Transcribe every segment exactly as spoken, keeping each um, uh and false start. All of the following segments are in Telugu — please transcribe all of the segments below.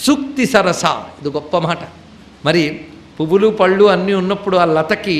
సూక్తి సరస, ఇది గొప్ప మాట. మరి పువ్వులు పళ్ళు అన్నీ ఉన్నప్పుడు ఆ లతకి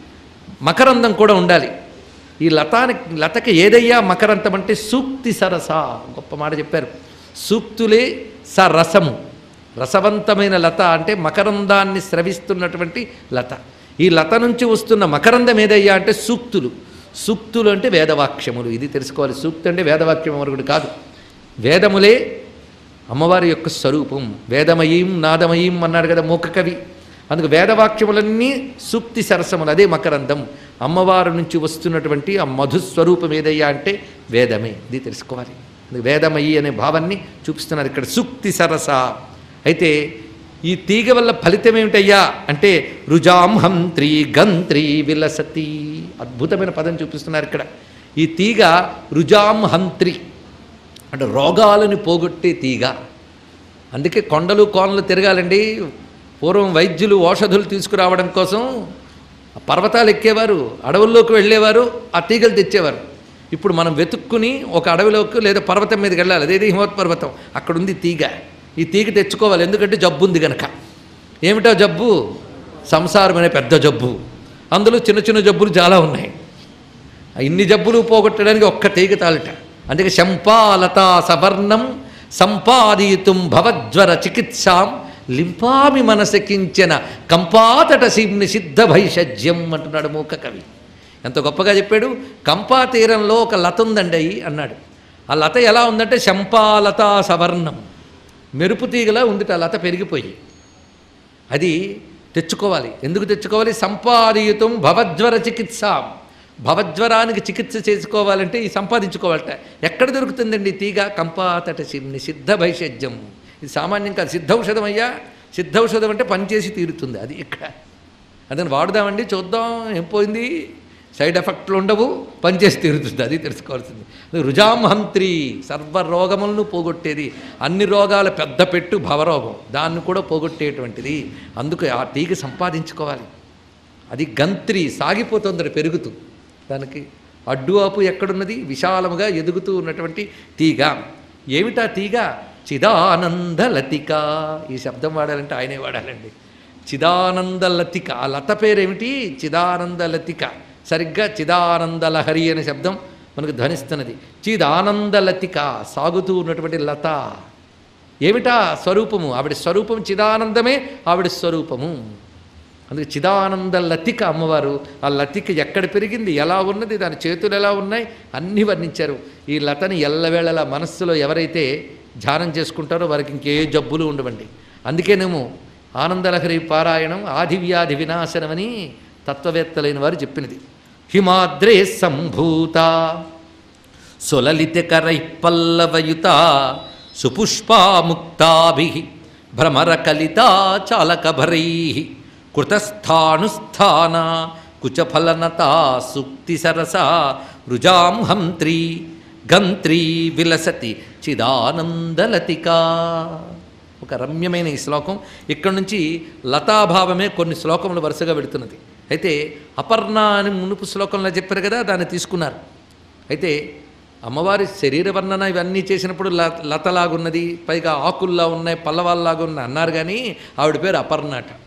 మకరందం కూడా ఉండాలి. ఈ లతానికి లతకి ఏదయ్యా మకరందం అంటే సూక్తి సరస, గొప్ప మాట చెప్పారు. సూక్తులే సరసము, రసవంతమైన లత అంటే మకరందాన్ని స్రవిస్తున్నటువంటి లత. ఈ లత నుంచి వస్తున్న మకరందం ఏదయ్యా అంటే సూక్తులు. సూక్తులు అంటే వేదవాక్యములు, ఇది తెలుసుకోవాలి. సూక్తి అంటే వేదవాక్యం మరొకటి కాదు. వేదములే అమ్మవారి యొక్క స్వరూపం. వేదమయీం నాదమయీం అన్నాడు కదా మూక కవి. అందుకు వేదవాక్యములన్నీ సూక్తి సరసములు, అదే మకరందం. అమ్మవారి నుంచి వస్తున్నటువంటి ఆ మధుస్వరూపం ఏదయ్యా అంటే వేదమే, ఇది తెలుసుకోవాలి. వేదమయి అనే భావాన్ని చూపిస్తున్నారు ఇక్కడ, సూక్తి సరస. అయితే ఈ తీగ వల్ల ఫలితం ఏమిటయ్యా అంటే రుజాం హంత్రి గంత్రి విలసతి, అద్భుతమైన పదం చూపిస్తున్నారు ఇక్కడ. ఈ తీగ రుజాం హంత్రి అంటే రోగాలను పోగొట్టే తీగ. అందుకే కొండలు కోనలు తిరగాలండి. పూర్వం వైద్యులు ఔషధులు తీసుకురావడం కోసం పర్వతాలు ఎక్కేవారు, అడవుల్లోకి వెళ్ళేవారు, ఆ తీగలు తెచ్చేవారు. ఇప్పుడు మనం వెతుక్కుని ఒక అడవిలోకి లేదా పర్వతం మీదకి వెళ్ళాలి, అదేది హిమవత్ పర్వతం, అక్కడ ఉంది తీగ. ఈ తీగ తెచ్చుకోవాలి, ఎందుకంటే జబ్బు ఉంది కనుక. ఏమిటో జబ్బు? సంసారం అనే పెద్ద జబ్బు. అందులో చిన్న చిన్న జబ్బులు చాలా ఉన్నాయి. ఇన్ని జబ్బులు పోగొట్టడానికి ఒక్క తీగ తాళట. అందుకే శంపాలతా సవర్ణం సంపాదయితుం భవజ్వర చికిత్సాం లింపామి మనసకించిన కంపాతట సిమ్ని సిద్ధ భైషజ్యం అంటున్నాడు మూక కవి. ఎంత గొప్పగా చెప్పాడు. కంపా తీరంలో ఒక లత ఉందండి అన్నాడు. ఆ లత ఎలా ఉందంటే శంపాలతా సవర్ణం, మెరుపు తీగలా ఉందిట ఆ లత పెరిగిపోయి. అది తెచ్చుకోవాలి. ఎందుకు తెచ్చుకోవాలి? సంపాదయితుం భవజ్వర చికిత్సాం, భవజ్వరానికి చికిత్స చేసుకోవాలంటే ఈ సంపాదించుకోవాలట. ఎక్కడ దొరుకుతుందండి తీగ? కంపాతట సిమ్ని సిద్ధ భైషజ్యం. ఇది సామాన్యం కాదు, సిద్ధౌషధం అయ్యా. సిద్ధౌషధం అంటే పనిచేసి తీరుతుంది. అది ఇక్కడ అదని వాడుదామండి, చూద్దాం ఏం పోయింది, సైడ్ ఎఫెక్ట్లు ఉండవు, పనిచేసి తీరుతుంది. అది తెలుసుకోవాల్సింది. రుజాం హంత్రి, సర్వరోగములను పోగొట్టేది. అన్ని రోగాల పెద్ద పెట్టు భవరోగం, దాన్ని కూడా పోగొట్టేటువంటిది. అందుకు ఆ తీగ సంపాదించుకోవాలి. అది గంత్రి, సాగిపోతుంది పెరుగుతూ. దానికి అడ్డు ఆపు ఎక్కడున్నది? విశాలముగా ఎదుగుతూ ఉన్నటువంటి తీగ. ఏమిటా తీగ? చిదానంద లతిక. ఈ శబ్దం వాడాలంటే ఆయనే వాడాలండి. చిదానంద లతిక. ఆ లత పేరేమిటి? చిదానంద లతిక. సరిగ్గా చిదానంద లహరి అనే శబ్దం మనకు ధ్వనిస్తున్నది. చిదానంద లతిక, సాగుతూ ఉన్నటువంటి లత. ఏమిటా స్వరూపము? ఆవిడ స్వరూపం చిదానందమే, ఆవిడ స్వరూపము. అందుకే చిదానంద లతిక అమ్మవారు. ఆ లతిక ఎక్కడ పెరిగింది, ఎలా ఉన్నది, దాని చేతులు ఎలా ఉన్నాయి, అన్నీ వర్ణించారు. ఈ లతని ఎల్లవేళలా మనస్సులో ఎవరైతే ధ్యానం చేసుకుంటారో వారికి ఇంకే జబ్బులు ఉండవండి. అందుకేనేమో ఆనందలహరి పారాయణం ఆదివ్యాధి వినాశనమని తత్వవేత్తలైన వారు చెప్పినది. హిమాద్రే సంభూత సులలితకరై పల్లవయుత సుపుష్పాముక్తాభి భ్రమరకలితా చాలకభరై కృతస్థానుస్థాన కుచఫలనతా సుక్తి సరస రుజాం హంత్రి గంత్రి విలసతి చిదానందలతిక. ఒక రమ్యమైన ఈ శ్లోకం. ఇక్కడి నుంచి లతాభావమే కొన్ని శ్లోకములు వరుసగా పెడుతున్నది. అయితే అపర్ణ అని మునుపు శ్లోకంలో చెప్పారు కదా, దాన్ని తీసుకున్నారు. అయితే అమ్మవారి శరీర వర్ణన ఇవన్నీ చేసినప్పుడు లత లతలాగున్నది, పైగా ఆకుల్లా ఉన్నాయి, పల్లవాల్లాగా ఉన్నాయి అన్నారు. కానీ ఆవిడ పేరు అపర్ణాట.